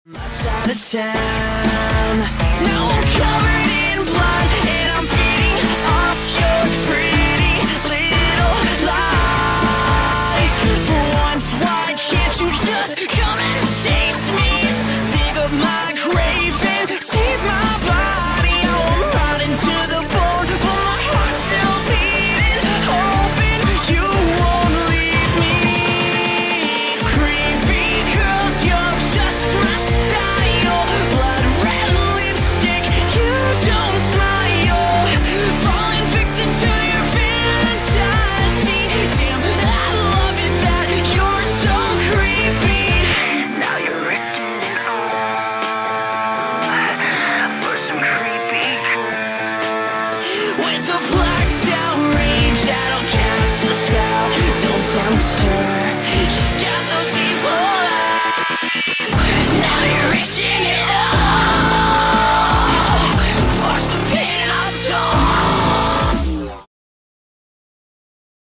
My side of town. Now I'm covered in blood and I'm feeding off your pretty little lies. For once, why can't you just come and chase me? Dig up my grave and save my body. Oh, I'm rotting to the bone, but my heart's still beating, hoping you won't leave me. Creepy girls, you're just my style. Blood red lipstick, you don't smile. Falling victim to your fantasy. Damn, I love it that you're so creepy. Now you're risking it all for some creepy girl. With a blacked out rage that'll cast a spell. Don't tempt her.